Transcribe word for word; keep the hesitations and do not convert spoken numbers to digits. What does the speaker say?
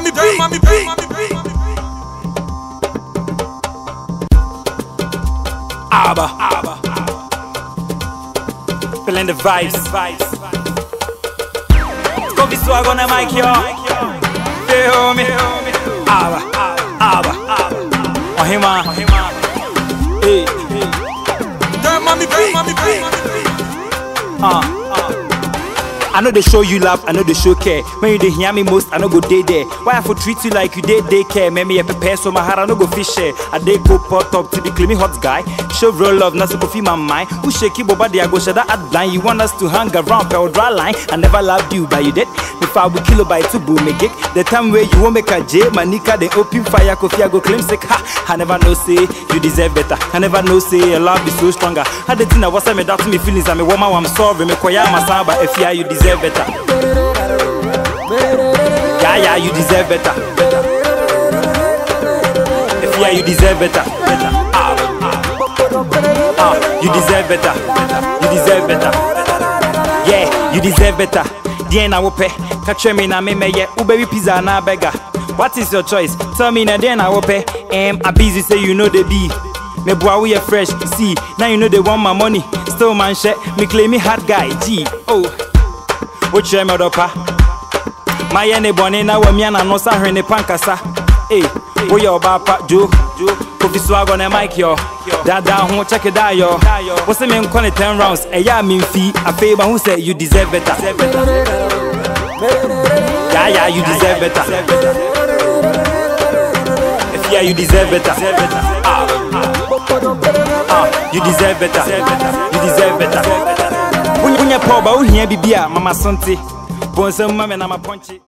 mommy beat, mommy beat. Abba, Abba, feeling the vibes. Go be swag on the mic, yo. Feel me? Abba, Abba, on him, on him. Hey, damn, mommy beat, mommy beat. Uh, uh. I know they show you love, I know they show care. When you dey hear me most, I know go day there. Why I for treat you like you day day care? Make me a prepare so my heart I no go fish share. I dey go pot up to the claiming hot guy. Show real love, not to feel my mind. Who shake you, body I go shut that ad blind. You want us to hang around, pale dry line. I never loved you, but you did. If I will kill by two boom make it. The time where you won't make a J, manika they open fire, coffee I go claim sick. Ha! I never know say you deserve better. I never know say your love is so stronger. I did think I was me doubt me feelings. I'm a woman, I'm sorry. Me koya masaba if yeah you deserve better. Yeah, yeah, you deserve better. If yeah, you deserve better. Ah, ah, you deserve better. You deserve better. Yeah, you deserve better. Dear na wope, catch me na me me yeah. Ubebi pizza na beggar. What is your choice? Tell me na dear na wope. Em, I busy say you know the be. Me boy we are fresh. See, now you know they want my money. Still man shit, me claim me hard guy. G, oh. What you me dopa? My ene bone na wa mi ana no sa hwene pankasa. Eh, wo your bapa jo. Kofi swag on the mic yo. Dada ho check it out yo. Wo say me nko ne ten rounds. Eh ya me fi. Afi ba who say you deserve better. Yeah, yeah, you deserve better. If yeah, you deserve better. Ah, ah, you deserve better. You deserve better. When you pour ba wo hia bibia mama sonte. Bon some mama na ma punch.